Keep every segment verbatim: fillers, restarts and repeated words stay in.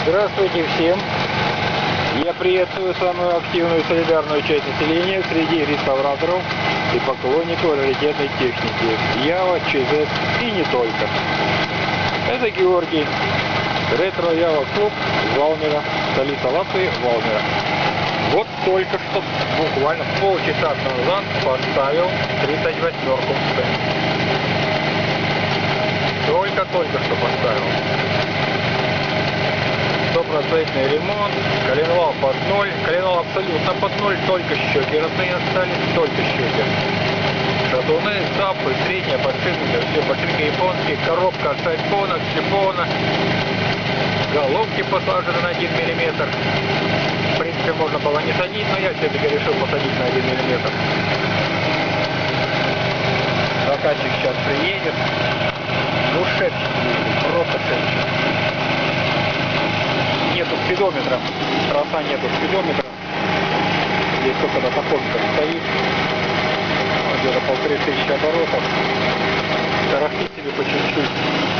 Здравствуйте всем! Я приветствую самую активную солидарную часть населения среди реставраторов и поклонников раритетной техники Ява, ЧЗ и не только. Это Георгий, ретро Ява клуб Валмера, столица Латвии, Валмера. Вот только что, буквально полчаса назад, поставил тридцать восьмерку в стенд. Только-только что поставил. Стопроцентный ремонт, коленвал под ноль, коленвал абсолютно под ноль, только щеки родные остались, только щеки. Шатуны, запы, средняя подшипника, все подшипники японские, коробка от сайфона, от шипона, головки посажены на один миллиметр. В принципе, можно было не садить, но я все-таки решил посадить на один миллиметр. Заказчик сейчас приедет. Ну, шепчет, просто шепчет. Нету спидометра, трасса нету спидометра. Здесь только датафонка стоит. Где-то полторы тысячи оборотов. Тарахтит себе по чуть-чуть.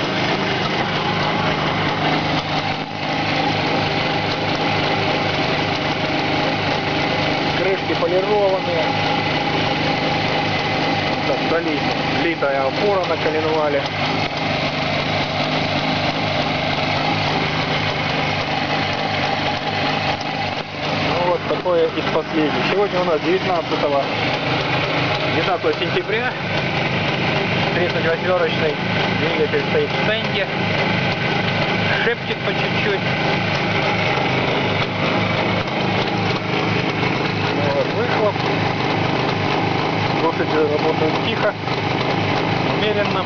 Крышки полированные. Так, долит, литая опора на коленвале. Такое из последних. Сегодня у нас девятнадцатого сентября. тридцать восьмерочный двигатель стоит в стенде. Шепчет по чуть-чуть. Вот выхлоп. Глушители работают тихо, умеренно.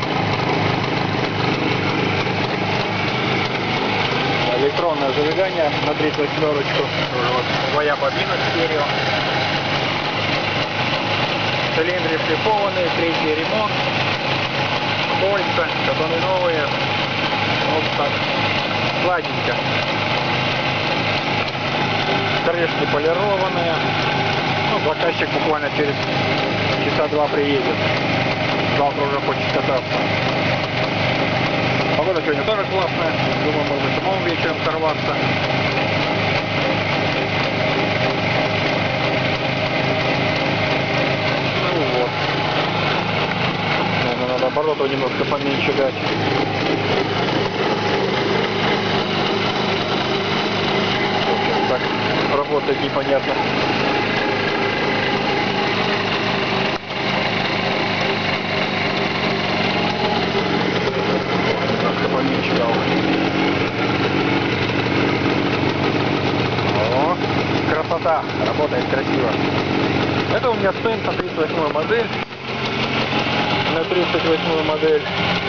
Электронное зажигание на тридцать восьмерочку. Вот своя бобина стерео. Цилиндры шлифованные, третий ремонт. Кольца, шатуны новые. Вот так. Сладенько. Крышки полированные. Ну, заказчик буквально через часа два приедет. Завтра уже хочет кататься. Погода сегодня тоже классная. Думаю, может быть, самому вечером сорваться. Ну вот. Наверное, надо оборотов немножко поменьше дать. В общем, так работает непонятно. О, красота, работает красиво. Это у меня стенд на тридцать восьмую модель. На тридцать восьмую модель.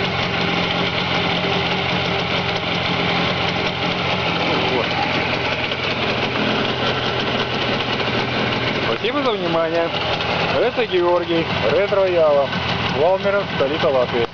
Вот. Спасибо за внимание. Это Георгий, ретро Ява, Валмера, столица Латвии.